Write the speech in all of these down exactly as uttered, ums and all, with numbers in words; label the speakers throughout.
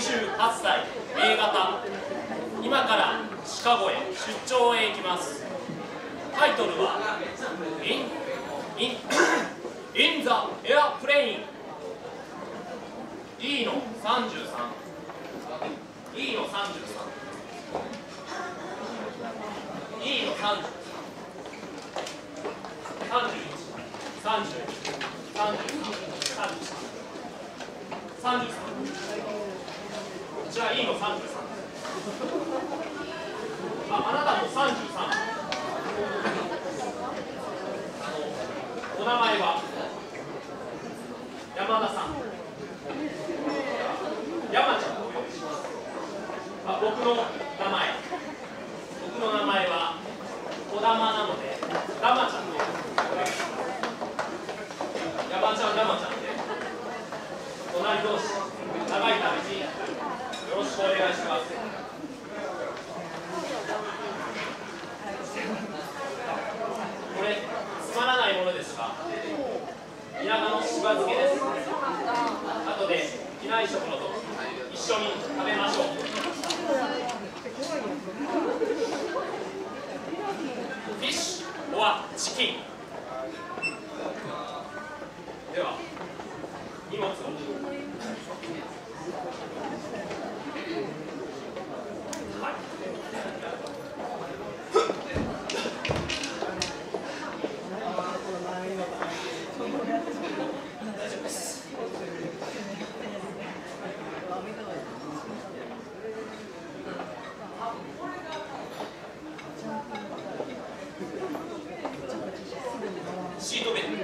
Speaker 1: にじゅうはっさい A 型、今からシカゴへ出張へ行きます。タイトルは In, in, in the Airplane。 E のさんじゅうさん、 E のさんじゅうさん、 E のさんじゅうさん、さんじゅういち、さんじゅうに、さんじゅうさん、さんじゅうさん、こちら E のさんじゅうさん。あ、あなたもさんじゅうさん。あのお名前は山田さん、山ちゃんとお呼びします。あ、僕の名前、僕の名前は児玉なのでダマちゃんとお呼びします。山ちゃん、ダマちゃんで隣同士、長い旅によろしくお願いします。これつまらないものですが、田舎のしば漬けです。後で機内食のと一緒に食べましょう。フィッシュオアチキン。では荷物を。シートベルト、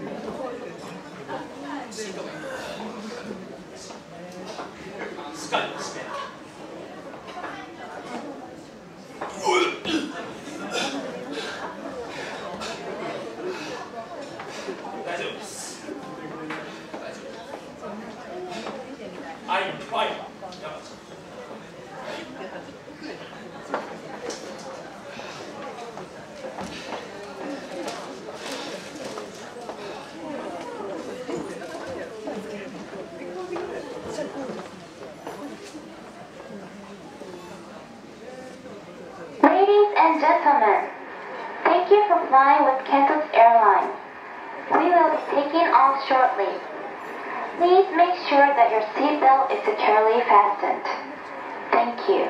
Speaker 1: シートベルト、しっかりとして大丈夫です。大丈夫。アイムファイバー。
Speaker 2: Ladies and gentlemen, thank you for flying with Qantas Airlines. We will be taking off shortly. Please make sure that your seatbelt is securely fastened. Thank you.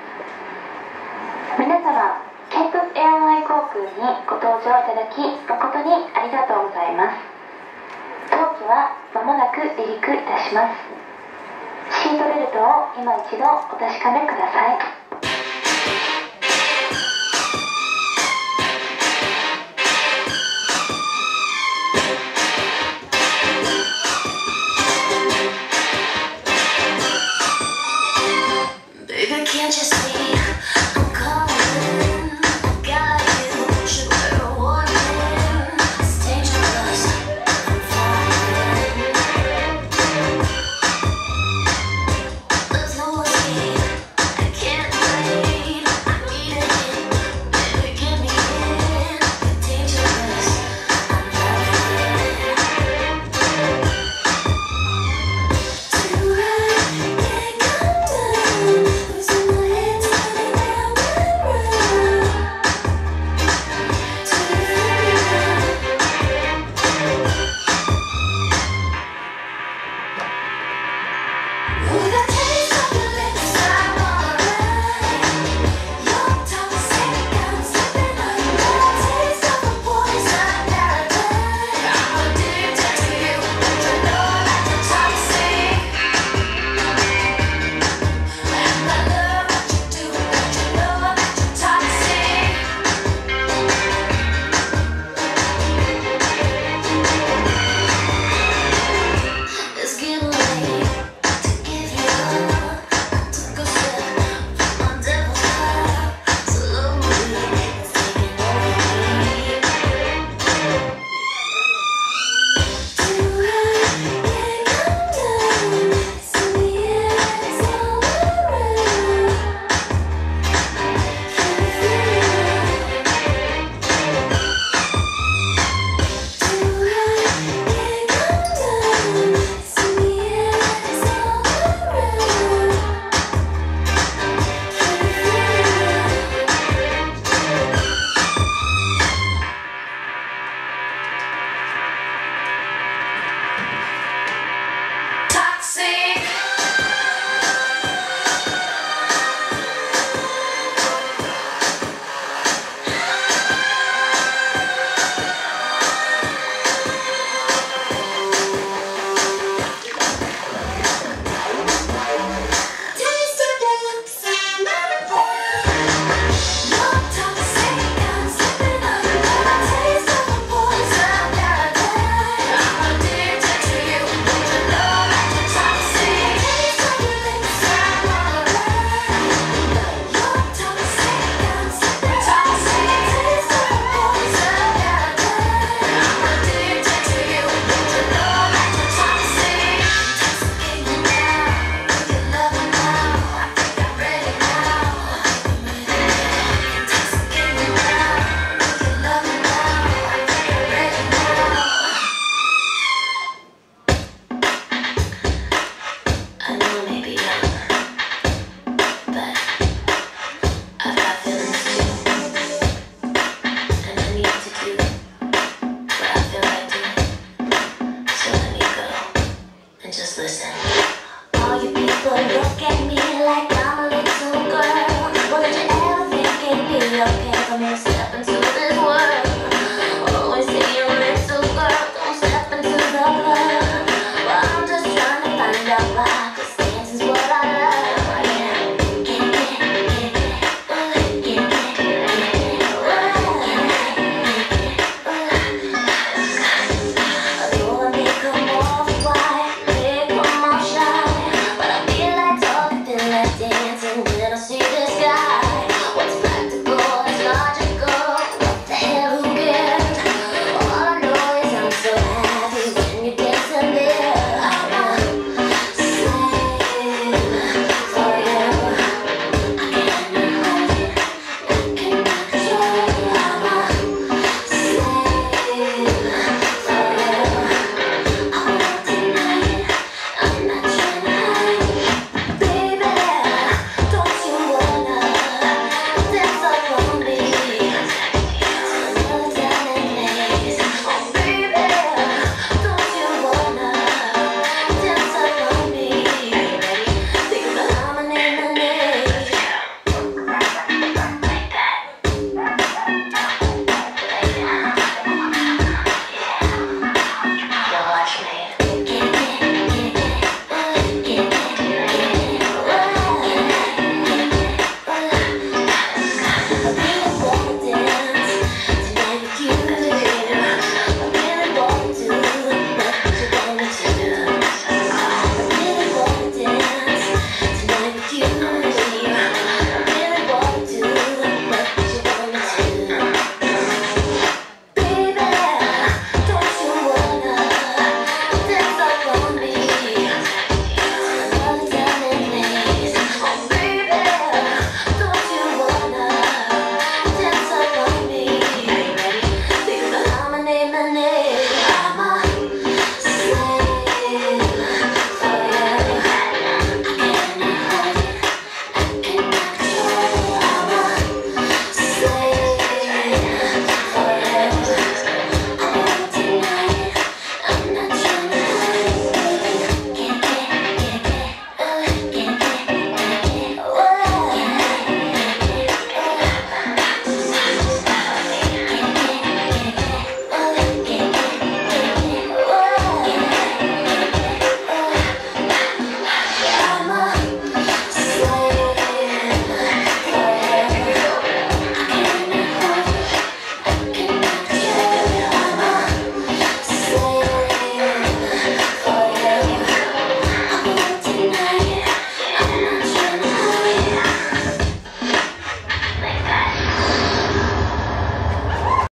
Speaker 2: 皆様、Qantas Airlines 航空にご搭乗いただき誠にありがとうございます。当機はまもなく離陸いたします。シートベルトを今一度お確かめください。